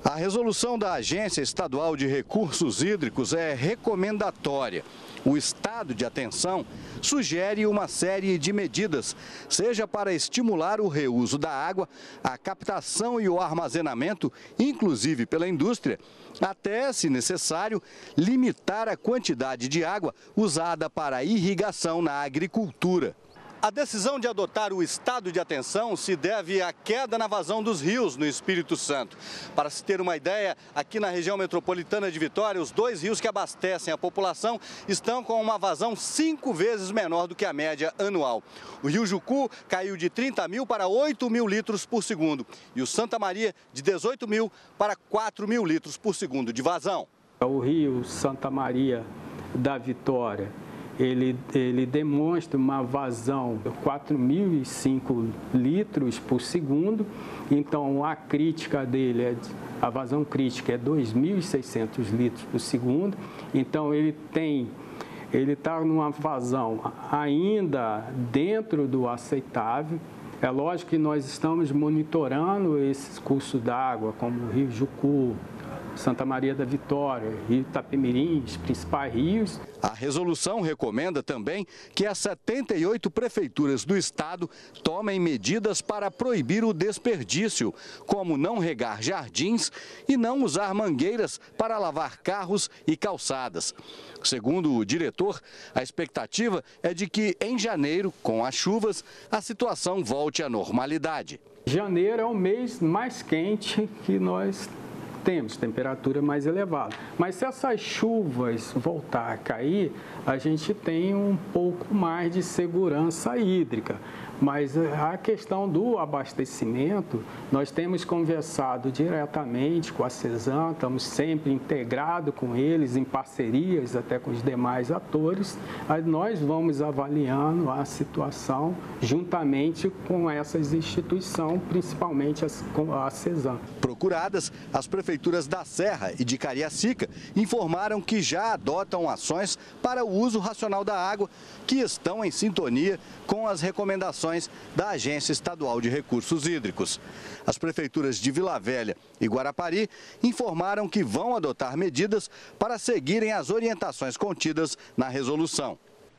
A resolução da Agência Estadual de Recursos Hídricos é recomendatória. O estado de atenção sugere uma série de medidas, seja para estimular o reuso da água, a captação e o armazenamento, inclusive pela indústria, até, se necessário, limitar a quantidade de água usada para irrigação na agricultura. A decisão de adotar o estado de atenção se deve à queda na vazão dos rios no Espírito Santo. Para se ter uma ideia, aqui na região metropolitana de Vitória, os dois rios que abastecem a população estão com uma vazão 5 vezes menor do que a média anual. O rio Jucu caiu de 30 mil para 8 mil litros por segundo e o Santa Maria de 18 mil para 4 mil litros por segundo de vazão. O rio Santa Maria da Vitória, ele demonstra uma vazão de 4.005 litros por segundo, então a crítica dele, a vazão crítica é 2.600 litros por segundo, então ele está numa vazão ainda dentro do aceitável. É lógico que nós estamos monitorando esses cursos d'água, como o Rio Jucu, Santa Maria da Vitória, Rio Itapemirim, os principais rios. A resolução recomenda também que as 78 prefeituras do estado tomem medidas para proibir o desperdício, como não regar jardins e não usar mangueiras para lavar carros e calçadas. Segundo o diretor, a expectativa é de que em janeiro, com as chuvas, a situação volte à normalidade. Janeiro é o mês mais quente que nós temos, temperatura mais elevada. Mas se essas chuvas voltar a cair, a gente tem um pouco mais de segurança hídrica. Mas a questão do abastecimento, nós temos conversado diretamente com a CESAM, estamos sempre integrados com eles, em parcerias até com os demais atores. Aí nós vamos avaliando a situação juntamente com essas instituições, principalmente a CESAM. Procuradas, as prefeituras da Serra e de Cariacica informaram que já adotam ações para o uso racional da água, que estão em sintonia com as recomendações da Agência Estadual de Recursos Hídricos. As prefeituras de Vila Velha e Guarapari informaram que vão adotar medidas para seguirem as orientações contidas na resolução.